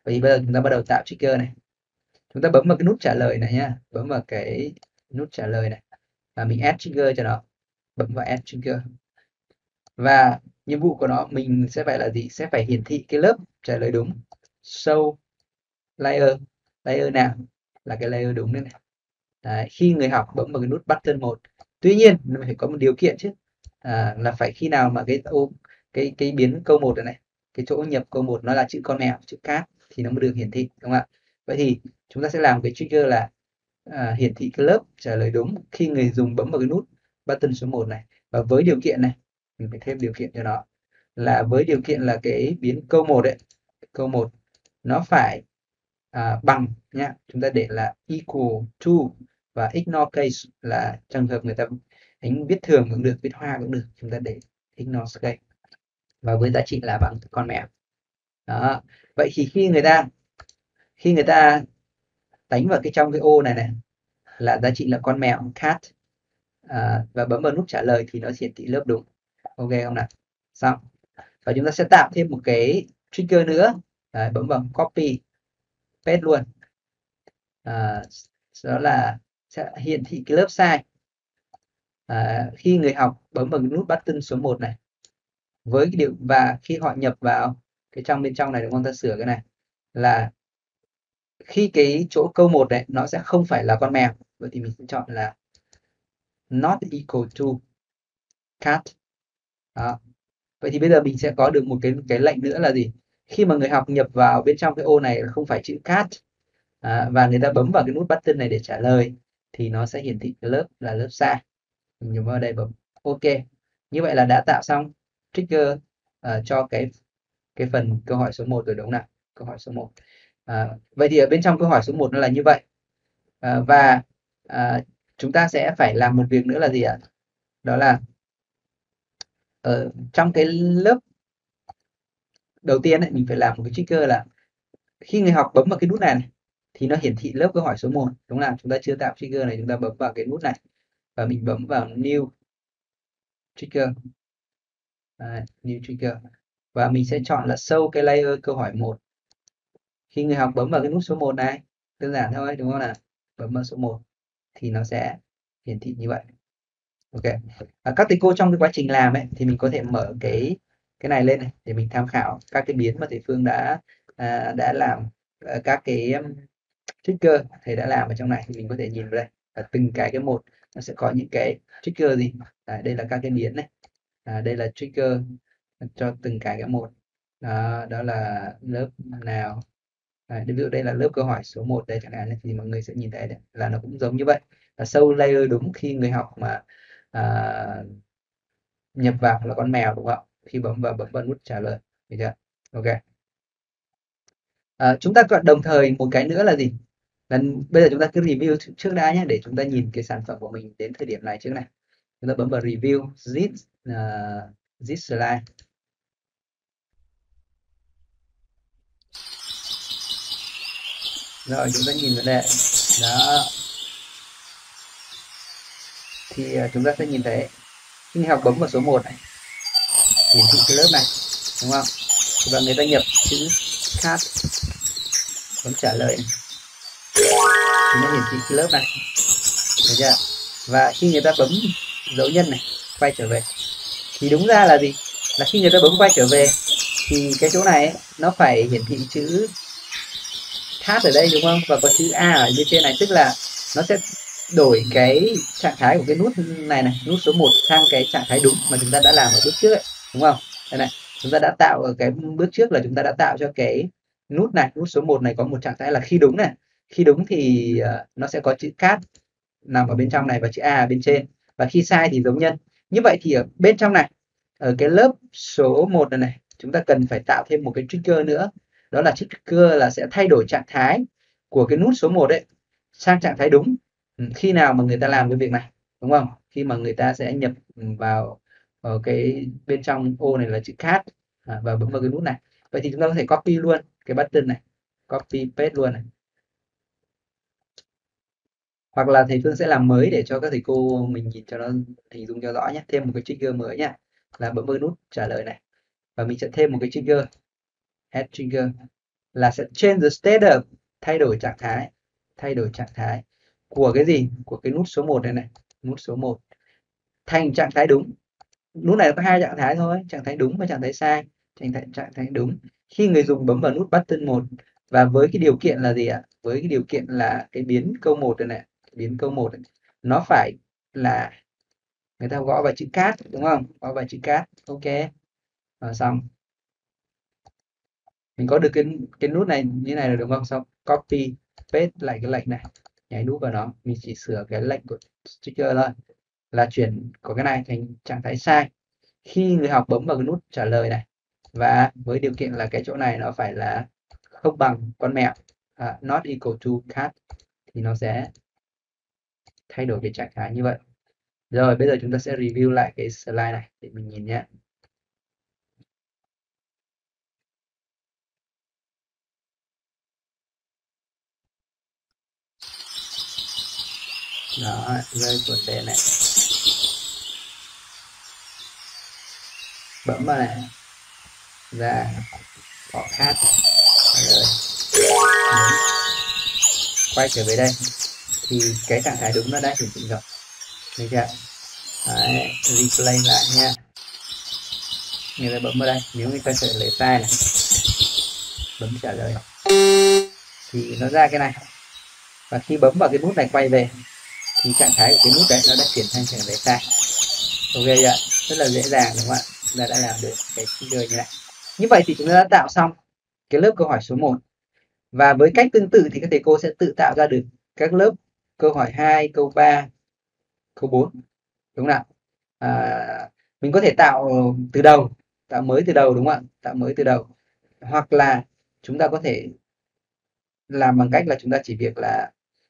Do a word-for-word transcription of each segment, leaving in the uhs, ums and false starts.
Vậy thì bây giờ chúng ta bắt đầu tạo trigger này. Chúng ta bấm vào cái nút trả lời này nhá, bấm vào cái nút trả lời này và mình add trigger cho nó, bấm vào add trigger. Và nhiệm vụ của nó mình sẽ phải là gì? Sẽ phải hiển thị cái lớp trả lời đúng. Show layer, layer nào là cái layer đúng đây này. Đấy, khi người học bấm vào cái nút button một. Tuy nhiên nó phải có một điều kiện chứ, à, là phải khi nào mà cái ô cái cái biến câu một này, này cái chỗ nhập câu một nó là chữ con mèo, chữ cat thì nó mới được hiển thị, đúng không ạ? Vậy thì chúng ta sẽ làm cái trigger là à, hiển thị cái lớp trả lời đúng khi người dùng bấm vào cái nút button số một này, và với điều kiện này mình phải thêm điều kiện cho nó, là với điều kiện là cái biến câu một ấy, câu một nó phải à, bằng nhá, chúng ta để là equal to, và ignore case là trường hợp người ta đánh viết thường cũng được, viết hoa cũng được, chúng ta để ignore case, và với giá trị là bằng con mèo. Đó. Vậy thì khi người ta khi người ta đánh vào cái trong cái ô này này là giá trị là con mèo cat, à, và bấm vào nút trả lời thì nó hiển thị lớp đúng. Ok không nào? Xong. Và chúng ta sẽ tạo thêm một cái trigger nữa. Đấy, bấm vào copy paste luôn. À, đó là sẽ hiển thị cái lớp sai. À, khi người học bấm vào cái nút button số một này, với cái điều và khi họ nhập vào cái trong bên trong này, đúng không? Ta sửa cái này là khi cái chỗ câu một này nó sẽ không phải là con mèo, vậy thì mình sẽ chọn là not equal to cat. Đó. Vậy thì bây giờ mình sẽ có được một cái cái lệnh nữa là gì? Khi mà người học nhập vào bên trong cái ô này không phải chữ cat, à, và người ta bấm vào cái nút button này để trả lời thì nó sẽ hiển thị cái lớp là lớp sai. Mình nhấn vào đây bấm OK. Như vậy là đã tạo xong trigger uh, cho cái cái phần câu hỏi số một rồi, đúng không nào? Câu hỏi số một. À, vậy thì ở bên trong câu hỏi số một nó là như vậy. À, và à, chúng ta sẽ phải làm một việc nữa là gì ạ? Đó là ở trong cái lớp đầu tiên ấy, mình phải làm một cái trigger là khi người học bấm vào cái nút này, này thì nó hiển thị lớp câu hỏi số một, đúng không? Chúng ta chưa tạo trigger này, chúng ta bấm vào cái nút này và mình bấm vào new trigger. Đấy, new trigger, và mình sẽ chọn là show cái layer câu hỏi một. Khi người học bấm vào cái nút số một này, đơn giản thôi, đúng không nào? Bấm vào số một thì nó sẽ hiển thị như vậy. Ok. À, các thầy cô trong cái quá trình làm ấy thì mình có thể mở cái cái này lên này để mình tham khảo các cái biến mà thầy Phương đã à, đã làm, à, các cái um, trigger thầy đã làm ở trong này thì mình có thể nhìn vào đây, và từng cái cái một nó sẽ có những cái trigger gì. À, đây là các cái biến này, à, đây là trigger cho từng cái cái một. Đó, đó là lớp nào. À, ví dụ đây là lớp câu hỏi số một đây chẳng hạn, thì mọi người sẽ nhìn thấy đấy, là nó cũng giống như vậy, là show layer đúng khi người học mà à, nhập vào là con mèo, đúng không? Khi bấm vào bấm vào nút trả lời, được chưa? Ok. À, chúng ta còn đồng thời một cái nữa là gì? Là bây giờ chúng ta cứ review trước đã nhé, để chúng ta nhìn cái sản phẩm của mình đến thời điểm này trước này. Chúng ta bấm vào review this uh, this slide. Rồi chúng ta nhìn vào đây. Đó. Thì uh, chúng ta sẽ nhìn thấy khi người học bấm vào số một này, hiển thị cái lớp này, đúng không? Và người ta nhập chữ cat, bấm trả lời này, thì nó hiển thị cái lớp này, được chưa? Và khi người ta bấm dấu nhân này, quay trở về, thì đúng ra là gì? Là khi người ta bấm quay trở về thì cái chỗ này ấy, nó phải hiển thị chữ cat ở đây, đúng không? Và có chữ A ở bên trên này, tức là nó sẽ đổi cái trạng thái của cái nút này này, nút số một sang cái trạng thái đúng mà chúng ta đã làm ở bước trước ấy, đúng không? Đây này, chúng ta đã tạo ở cái bước trước là chúng ta đã tạo cho cái nút này, nút số một này có một trạng thái là khi đúng này. Khi đúng thì uh, nó sẽ có chữ cat nằm ở bên trong này và chữ A ở bên trên, và khi sai thì giống nhân. Như vậy thì ở bên trong này, ở cái lớp số một này này, chúng ta cần phải tạo thêm một cái trigger nữa, đó là trigger là sẽ thay đổi trạng thái của cái nút số một ấy sang trạng thái đúng. Ừ, khi nào mà người ta làm cái việc này, đúng không? Khi mà người ta sẽ nhập vào ở cái bên trong ô này là chữ cat, à, và bấm vào cái nút này. Vậy thì chúng ta có thể copy luôn cái button này, copy paste luôn này, hoặc là thầy Phương sẽ làm mới để cho các thầy cô mình nhìn cho nó hình dung cho rõ nhé. Thêm một cái trigger mới nhé, là bấm vào nút trả lời này, và mình sẽ thêm một cái trigger, add trigger. là sẽ change the state of, thay đổi trạng thái, thay đổi trạng thái của cái gì, của cái nút số một này này, nút số một thành trạng thái đúng. Nút này có hai trạng thái thôi, trạng thái đúng và trạng thái sai. Trạng thái trạng thái đúng khi người dùng bấm vào nút button một, và với cái điều kiện là gì ạ? Với cái điều kiện là cái biến câu một này này, biến câu một này, nó phải là, người ta gõ vào chữ cat đúng không? Gõ vào chữ cat, ok. Rồi xong. Mình có được cái cái nút này như này là đúng không? Xong copy paste lại cái lệnh này, nhảy nút vào nó, mình chỉ sửa cái lệnh của sticker thôi, là chuyển của cái này thành trạng thái sai khi người học bấm vào cái nút trả lời này, và với điều kiện là cái chỗ này nó phải là không bằng con mèo, uh, not equal to cat, thì nó sẽ thay đổi cái trạng thái như vậy. Rồi bây giờ chúng ta sẽ review lại cái slide này để mình nhìn nhé. Đó, rơi cuộn đèn này, bấm vào này, ra bỏ cat rồi quay trở về đây, thì cái trạng thái đúng nó đã hiển thị rồi, được chưa? Đấy, replay lại nha. Người ta bấm vào đây, nếu người ta trả lời sai này, bấm trả lời thì nó ra cái này, và khi bấm vào cái nút này quay về thì trạng thái của cái nút đấy nó đã chuyển thành trạng thái sai. Ok chưa? Rất là dễ dàng đúng không ạ? Chúng ta đã làm được cái trigger như này. Như vậy thì chúng ta đã tạo xong cái lớp câu hỏi số một. Và với cách tương tự thì các thầy cô sẽ tự tạo ra được các lớp câu hỏi hai, câu ba, câu bốn. Đúng không nào? À, mình có thể tạo từ đầu, tạo mới từ đầu đúng không ạ? Tạo mới từ đầu. Hoặc là chúng ta có thể làm bằng cách là chúng ta chỉ việc là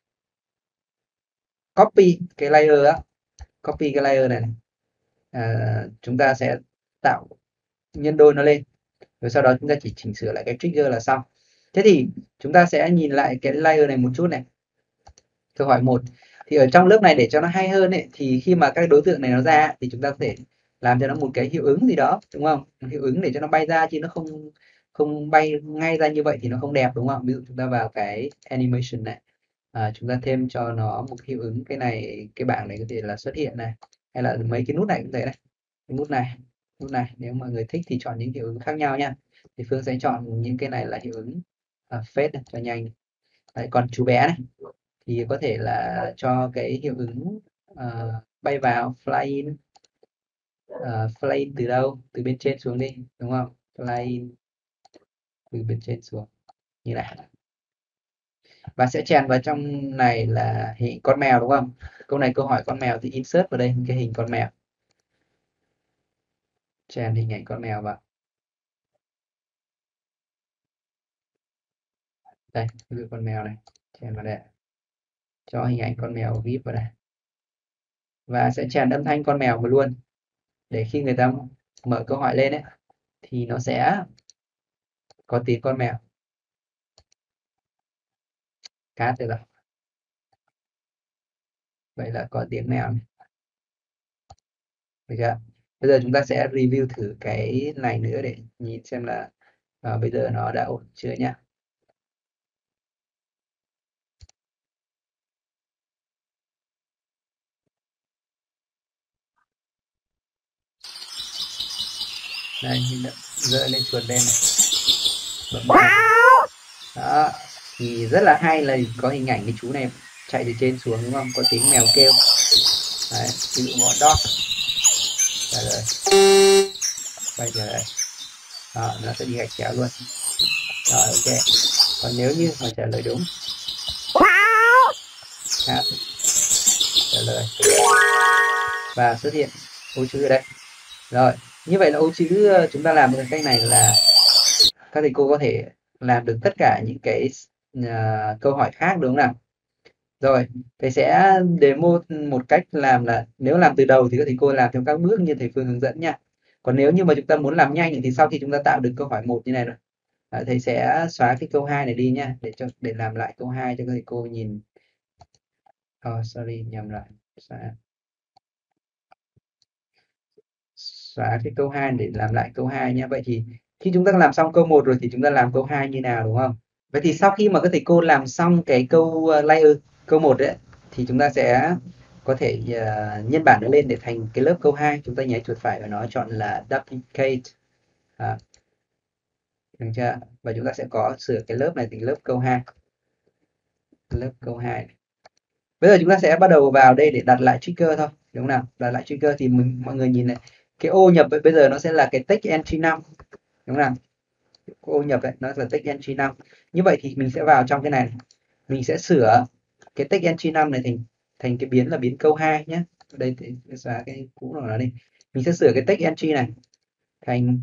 copy cái layer á, copy cái layer này, này. À, chúng ta sẽ tạo nhân đôi nó lên, rồi sau đó chúng ta chỉ chỉnh sửa lại cái trigger là xong. Thế thì chúng ta sẽ nhìn lại cái layer này một chút này. Câu hỏi một thì ở trong lớp này để cho nó hay hơn ấy, thì khi mà các đối tượng này nó ra thì chúng ta có thể làm cho nó một cái hiệu ứng gì đó đúng không? Một hiệu ứng để cho nó bay ra, chứ nó không không bay ngay ra như vậy thì nó không đẹp đúng không? Ví dụ chúng ta vào cái animation này, à, chúng ta thêm cho nó một hiệu ứng, cái này cái bảng này có thể là xuất hiện này, hay là mấy cái nút này cũng thế này, cái nút này, nút này nếu mọi người thích thì chọn những hiệu ứng khác nhau nha. Thì Phương sẽ chọn những cái này là hiệu ứng uh, fade này, cho nhanh. Đấy, còn chú bé này thì có thể là cho cái hiệu ứng uh, bay vào, fly in, uh, fly in từ đâu, từ bên trên xuống đi đúng không, fly in từ bên trên xuống như này, và sẽ chèn vào trong này là hình con mèo đúng không? Câu này câu hỏi con mèo thì insert vào đây cái hình con mèo, chèn hình ảnh con mèo vào đây, ví dụ con mèo này, chèn vào đây, cho hình ảnh con mèo vip vào đây, và sẽ chèn âm thanh con mèo vào luôn, để khi người ta mở câu hỏi lên ấy thì nó sẽ có tiếng con mèo. Cát được rồi, vậy là có tiếng mèo này. Được chưa? Bây giờ chúng ta sẽ review thử cái này nữa để nhìn xem là à, bây giờ nó đã ổn chưa nhá. Đây, mình đã dỡ lên chuột lên này, bấm vào. Đó, thì rất là hay là có hình ảnh cái chú này chạy từ trên xuống đúng không? Có tiếng mèo kêu. Đấy, ví dụ gõ dog. Trả lời. Quay trở lại. Đó, nó sẽ đi gạch chéo luôn. Rồi, ok. Còn nếu như mà trả lời đúng, hát trả lời và xuất hiện ô chữ ở đây. Rồi, như vậy là ô chữ chúng ta làm bằng cách này là các thầy cô có thể làm được tất cả những cái uh, câu hỏi khác đúng không nào? Rồi, thầy sẽ demo một cách làm là nếu làm từ đầu thì các thầy cô làm theo các bước như thầy Phương hướng dẫn nha. Còn nếu như mà chúng ta muốn làm nhanh thì sau khi chúng ta tạo được câu hỏi một như này rồi, à, thầy sẽ xóa cái câu hai này đi nha, để cho để làm lại câu hai cho các thầy cô nhìn. Oh, sorry, nhầm lại. Xóa, xóa cái câu hai để làm lại câu hai nha. Vậy thì Khi chúng ta làm xong câu một rồi thì chúng ta làm câu hai như nào, đúng không? Vậy thì sau khi mà các thầy cô làm xong cái câu ờ, layer câu một đấy thì chúng ta sẽ có thể uh, nhân bản nó lên để thành cái lớp câu hai. Chúng ta nhảy chuột phải và nó chọn là duplicate. À, được chưa? Và chúng ta sẽ có sửa cái lớp này thành lớp câu hai. Lớp câu hai. Bây giờ chúng ta sẽ bắt đầu vào đây để đặt lại trigger thôi, đúng không nào? Đặt lại trigger thì mình, mọi người nhìn này, cái ô nhập bây giờ nó sẽ là cái text entry năm, đúng không nào? Ô nhập đấy, nó là text entry năm. Như vậy thì mình sẽ vào trong cái này, mình sẽ sửa cái text entry năm này thành thành cái biến là biến câu hai nhé. Đây thì xóa cái cũ của nó đi. Mình sẽ sửa cái text entry này thành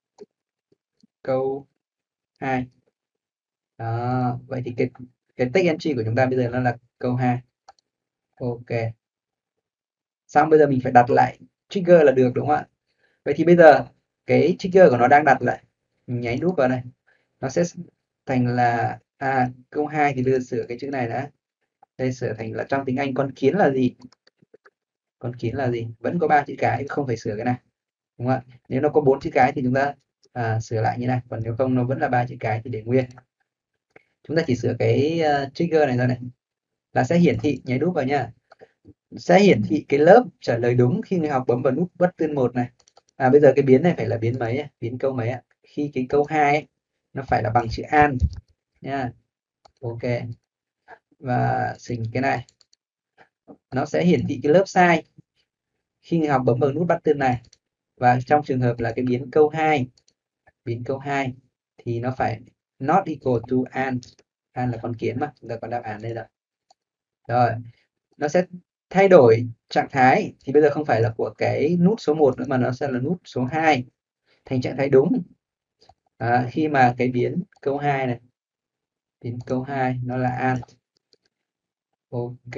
câu hai. Đó, vậy thì cái cái text entry của chúng ta bây giờ nó là câu hai. Ok. Xong bây giờ mình phải đặt lại trigger là được, đúng không ạ? Vậy thì bây giờ cái trigger của nó đang đặt lại, mình nháy nút vào đây, nó sẽ thành là à câu hai thì đưa sửa cái chữ này đã. Đây sửa thành là trong tiếng Anh con kiến là gì? Con kiến là gì? Vẫn có ba chữ cái, không phải sửa cái này, đúng không ạ? Nếu nó có bốn chữ cái thì chúng ta à, sửa lại như này, còn nếu không nó vẫn là ba chữ cái thì để nguyên. Chúng ta chỉ sửa cái uh, trigger này ra này là sẽ hiển thị, nháy nút vào nha, sẽ hiển thị cái lớp trả lời đúng khi người học bấm vào nút button một này. À bây giờ cái biến này phải là biến mấy? Biến câu mấy ạ? Khi cái câu hai ấy, nó phải là bằng chữ an nha. Ok. Và xình cái này, nó sẽ hiển thị cái lớp sai khi người học bấm vào nút button này. Và trong trường hợp là cái biến câu hai, biến câu hai thì nó phải not equal to an. An là con kiến mà, chúng ta có đáp án đây rồi. Rồi, nó sẽ thay đổi trạng thái thì bây giờ không phải là của cái nút số một nữa mà nó sẽ là nút số hai thành trạng thái đúng. À, khi mà cái biến câu hai này, biến câu hai nó là an. Ok.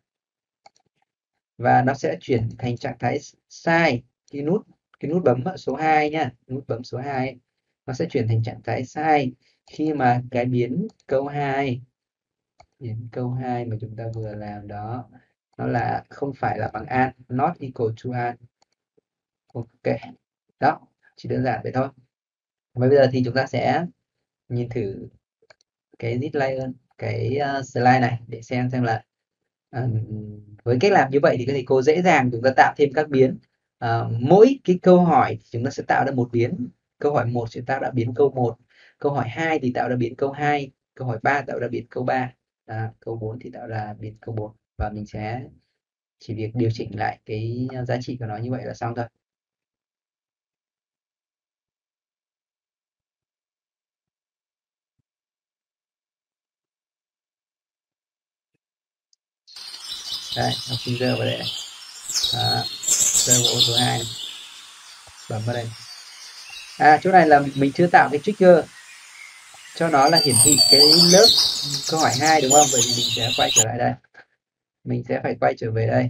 Và nó sẽ chuyển thành trạng thái sai cái nút cái nút bấm số hai nhá, nút bấm số hai ấy, nó sẽ chuyển thành trạng thái sai khi mà cái biến câu hai, biến câu hai mà chúng ta vừa làm đó nó là không phải là bằng an, not equal to an. Ok. Đó, chỉ đơn giản vậy thôi. Và bây giờ thì chúng ta sẽ nhìn thử cái zip layer, cái uh, slide này để xem xem là uh, với cách làm như vậy thì các thầy cô dễ dàng chúng ta tạo thêm các biến. Uh, mỗi cái câu hỏi chúng ta sẽ tạo ra một biến. Câu hỏi một sẽ tạo ra biến câu một, câu hỏi hai thì tạo ra biến câu hai, câu hỏi ba tạo ra biến câu ba, à, câu bốn thì tạo ra biến câu bốn. Và mình sẽ chỉ việc điều chỉnh lại cái giá trị của nó như vậy là xong thôi. Đây, học sinh giờ vào đây này. Đó, giờ bộ số hai này. Bấm vào đây. À, chỗ này là mình chưa tạo cái trigger cho nó là hiển thị cái lớp câu hỏi hai, đúng không? Vậy thì mình sẽ quay trở lại đây. Mình sẽ phải quay trở về đây.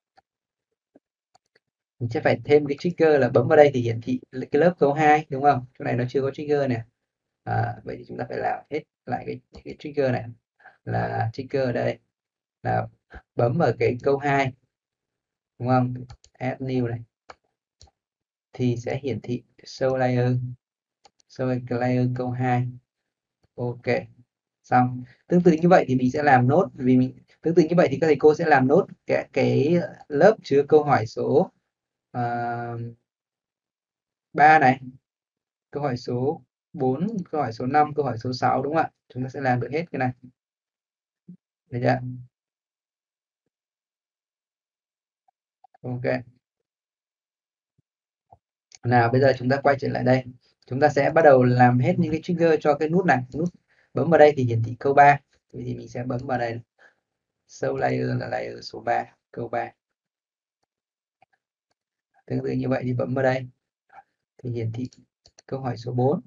Mình sẽ phải thêm cái trigger là bấm vào đây thì hiển thị cái lớp câu hai, đúng không? Chỗ này nó chưa có trigger này. À, vậy thì chúng ta phải làm hết lại cái, cái trigger này. Là trigger ở đây là bấm vào cái câu hai, đúng không? Add new này thì sẽ hiển thị show layer, show layer câu hai. Ok, xong. Tương tự như vậy thì mình sẽ làm nốt, vì mình tương tự như vậy thì các thầy cô sẽ làm nốt cái cái lớp chứa câu hỏi số uh, ba này, câu hỏi số bốn, câu hỏi số năm, câu hỏi số sáu, đúng không ạ? Chúng ta sẽ làm được hết cái này. Được chưa? Ok. Nào bây giờ chúng ta quay trở lại đây. Chúng ta sẽ bắt đầu làm hết những cái trigger cho cái nút này. Nút bấm vào đây thì hiển thị câu ba. Thì mình sẽ bấm vào đây. Show layer là layer số ba, câu ba. Tương tự như vậy thì bấm vào đây thì hiển thị câu hỏi số bốn.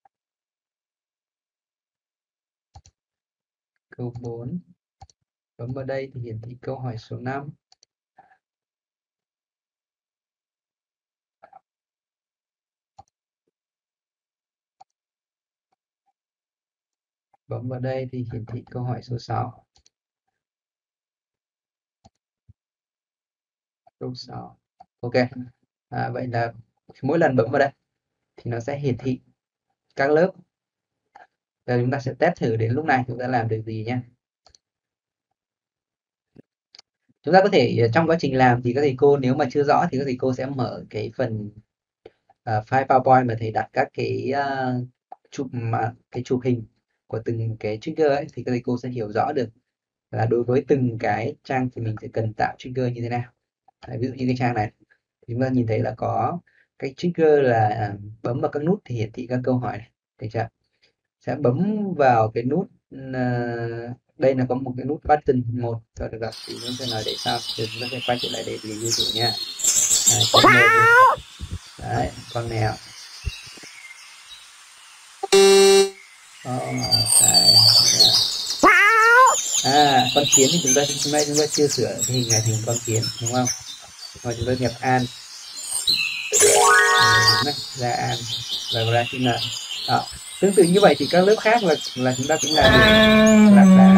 Câu bốn. Bấm vào đây thì hiển thị câu hỏi số năm. Bấm vào đây thì hiển thị câu hỏi số sáu. Câu sáu. Ok. À, vậy là mỗi lần bấm vào đây thì nó sẽ hiển thị các lớp. Và chúng ta sẽ test thử đến lúc này chúng ta làm được gì nhé. Chúng ta có thể trong quá trình làm thì các thầy cô nếu mà chưa rõ thì các thầy cô sẽ mở cái phần uh, file PowerPoint mà thầy đặt các cái uh, chụp mà cái chụp hình của từng cái trigger ấy, thì các thầy cô sẽ hiểu rõ được là đối với từng cái trang thì mình sẽ cần tạo trigger như thế nào. Đấy, ví dụ như cái trang này chúng ta nhìn thấy là có cái trigger là bấm vào các nút thì hiển thị các câu hỏi này, được chưa? Sẽ bấm vào cái nút uh, đây là có một cái nút button một rồi được rồi thì chúng ta nói để sau thì chúng ta sẽ quay trở lại để ví dụ nha. Đấy, con mèo. Đấy, con mèo. Oh, đấy, à con kiến thì chúng ta chúng ta chúng ta chưa sửa cái hình này thành con kiến đúng không? Rồi chúng ta nhập an ra an và ra chữ n. Đó. Tương tự như vậy thì các lớp khác là là chúng ta cũng làm được lạc đà.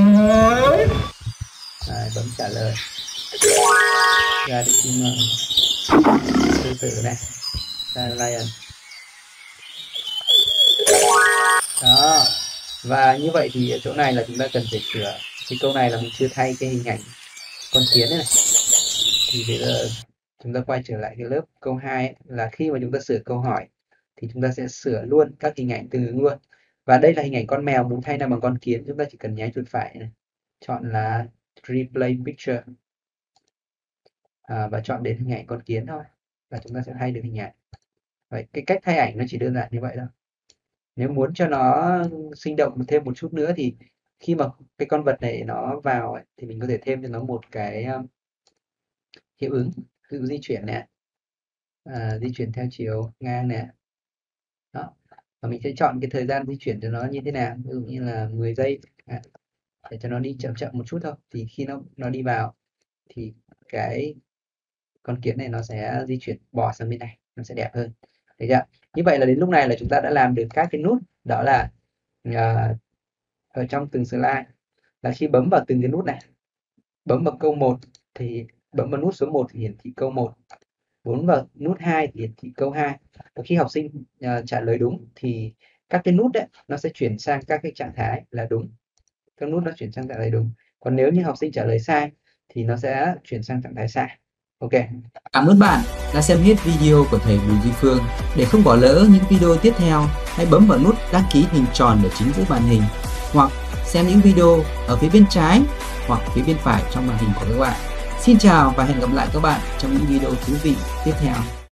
Đấy, bấm trả lời ra được chữ n. Tương tự này ra lion. Đó. Và như vậy thì ở chỗ này là chúng ta cần phải sửa cái câu này là mình chưa thay cái hình ảnh con kiến này, này. Thì bây giờ chúng ta quay trở lại cái lớp câu hai ấy, là khi mà chúng ta sửa câu hỏi thì chúng ta sẽ sửa luôn các hình ảnh tương ứng luôn. Và đây là hình ảnh con mèo muốn thay nào bằng con kiến, chúng ta chỉ cần nháy chuột phải này, chọn là replay picture à, và chọn đến hình ảnh con kiến thôi là chúng ta sẽ thay được hình ảnh. Vậy cái cách thay ảnh nó chỉ đơn giản như vậy thôi. Nếu muốn cho nó sinh động thêm một chút nữa thì khi mà cái con vật này nó vào ấy, thì mình có thể thêm cho nó một cái um, hiệu ứng, ví dụ di chuyển nè, à, di chuyển theo chiều ngang nè. Đó. Và mình sẽ chọn cái thời gian di chuyển cho nó như thế nào, ví dụ như là mười giây à, để cho nó đi chậm chậm một chút thôi. Thì khi nó nó đi vào thì cái con kiến này nó sẽ di chuyển bò sang bên này, nó sẽ đẹp hơn. Thấy chưa? Như vậy là đến lúc này là chúng ta đã làm được các cái nút, đó là uh, ở trong từng slide là khi bấm vào từng cái nút này, bấm vào câu một thì bấm vào nút số một thì hiển thị câu một, bấm vào nút hai thì hiển thị câu hai. Và khi học sinh uh, trả lời đúng thì các cái nút đấy nó sẽ chuyển sang các cái trạng thái là đúng, các nút nó chuyển sang trạng thái đúng. Còn nếu như học sinh trả lời sai thì nó sẽ chuyển sang trạng thái sai. Ok. Cảm ơn bạn đã xem hết video của thầy Bùi Duy Phương. Để không bỏ lỡ những video tiếp theo, hãy bấm vào nút đăng ký hình tròn ở chính giữa màn hình, hoặc xem những video ở phía bên trái hoặc phía bên phải trong màn hình của các bạn. Xin chào và hẹn gặp lại các bạn trong những video thú vị tiếp theo.